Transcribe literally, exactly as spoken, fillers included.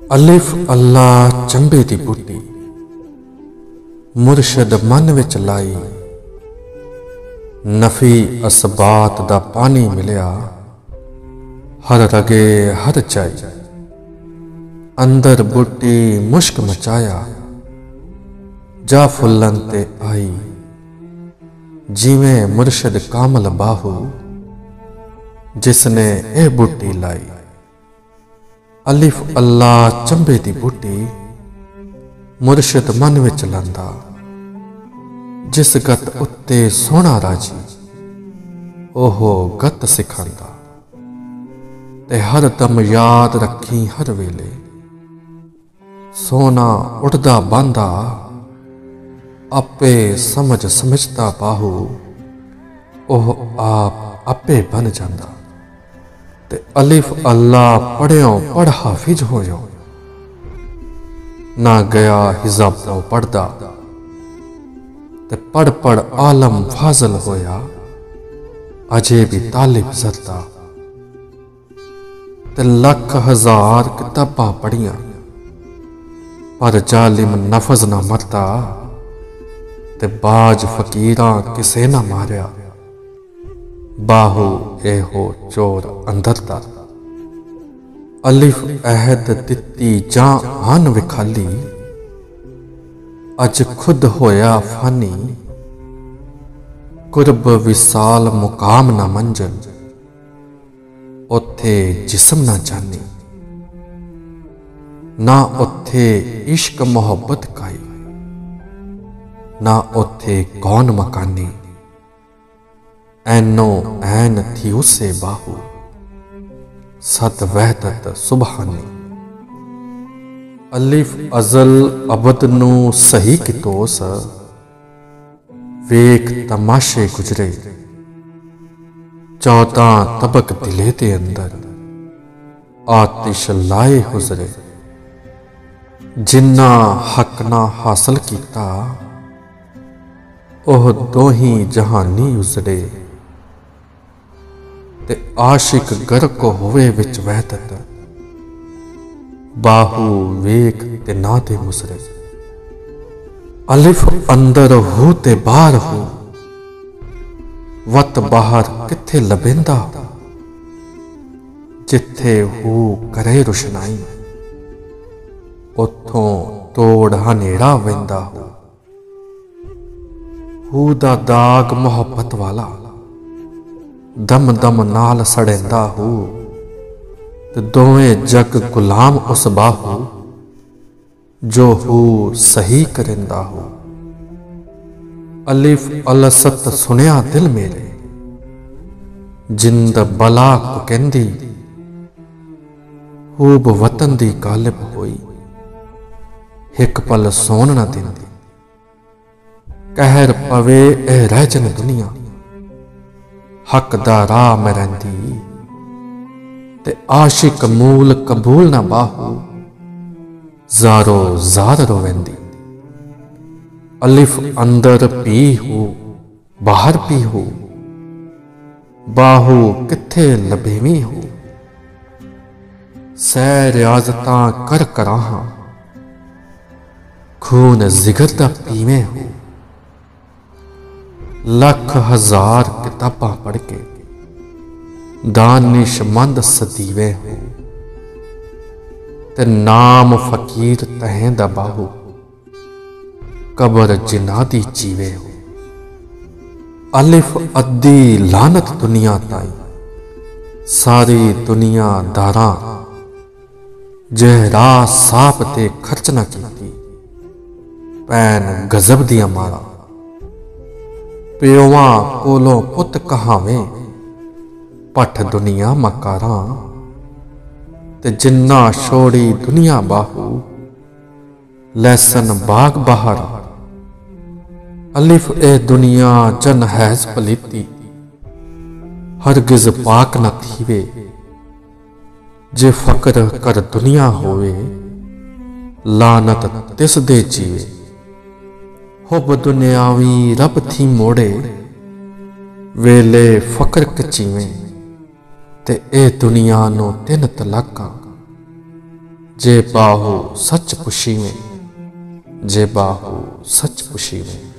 अलिफ अल्लाह चंबे दी बूटी मुर्शद मन विच लाई। नफी असबात दा पानी मिलिया हर रगे हर चाई। अंदर बूटी मुश्क मचाया जा फुल्लन ते आई। जिवें मुर्शद कामल बाहू जिसने ए बूटी लाई। अलिफ अल्लाह चंबे दी बूटी मुर्शद मन विच लांदा। जिस गत उत्ते सोना राजी ओहो गत सिखांदा। ते हर दम याद रखी हर वेले सोना उड़दा बांदा। आपे समझ समझता बाहू ओह आप आपे बन जांदा। ते अलिफ अल्लाह पढ़ियों पढ़ हाफिज होयो ना गया हिजाबों पढ़दा। ते पढ़ पढ़ आलम फाजल होया अजे भी तालिब जरदा। ते लख हजार किताबां पढ़ियां पर जालिम नफज ना मरदा। ते बाज फकीरां किसे ना मारिया बाहू एहो चोर अंदर दा। अलिफ अहद दिती जां आन विखाली अज खुद होया फानी। कुर्ब विसाल मुकाम ना मंजन उथे जिस्म ना जानी। ना उथे इश्क मोहब्बत काई ना उथे कौन मकानी। ऐनो ऐन थी उसे बाहू सद वहदत सुबहानी। अलिफ अजल अबद नू सही कितोस वेख तमाशे गुजरे। चौदह तबक दिले दे अंदर आतिश लाए हुजरे। जिन्ना हक ना हासिल किया ओह दो ही जहानी उजड़े। ते आशिक गर्क होवे विच वहदत बाहू वेख ते ना दे मुसरे। अलिफ अंदर हो ते बाहर हो वत बाहर किथे लबेंदा। जिथे हो करे रुशनाई उथों तोड़ हनेड़ा वेंदा हो। हू दा दाग मोहब्बत वाला दम दम नाल सड़ेंदा हो। ते दोवें जग गुलाम उस बाहू जो हू सही करेंदा हो। अलिफ अलसत सुनिया दिल मेरे जिंद बला को कहंदी। हूब वतन दी गालिब होई हिक पल सोन ना दिंदी। कहर पवे ए रहजन दुनिया हक दा राह में रहिंदी। ते आशिक मूल कबूल ना बाहू जारो जार रोवेंदी। अलिफ अंदर पी हो बाहर पी हो बाहू किथे लभेवी हो। सै रियाजतां कर कराहां खून जिगर दा पीवे हो। लख हजार किताबां पढ़ के दानिशमंद सदीवे हो। ते नाम फकीर तहें दा बाहू कबर जिनादी जीवे हो। अलिफ अद्दी लानत दुनिया ताई सारी दुनिया दारा जहरा साप ते खर्च ना कीती पैन गजब दिया मारा। प्योवां कोलों पुत कहावें पठ दुनिया मकारा। ते जिन्ना छोड़ी दुनिया बाहू लैसन बाग बाहर। अलिफ ए दुनिया जन हैज पलीती हरगिज पाक न थीवे। जे फकर कर दुनिया होवे लानत तिस दे जीवे। हुब दुनियावी रब थी मोड़े वेले फकर कचीवें। ते ए दुनिया नो तिन तलाका जे बाहु सच पुछीवें, जे बाहु सच पुछीवें।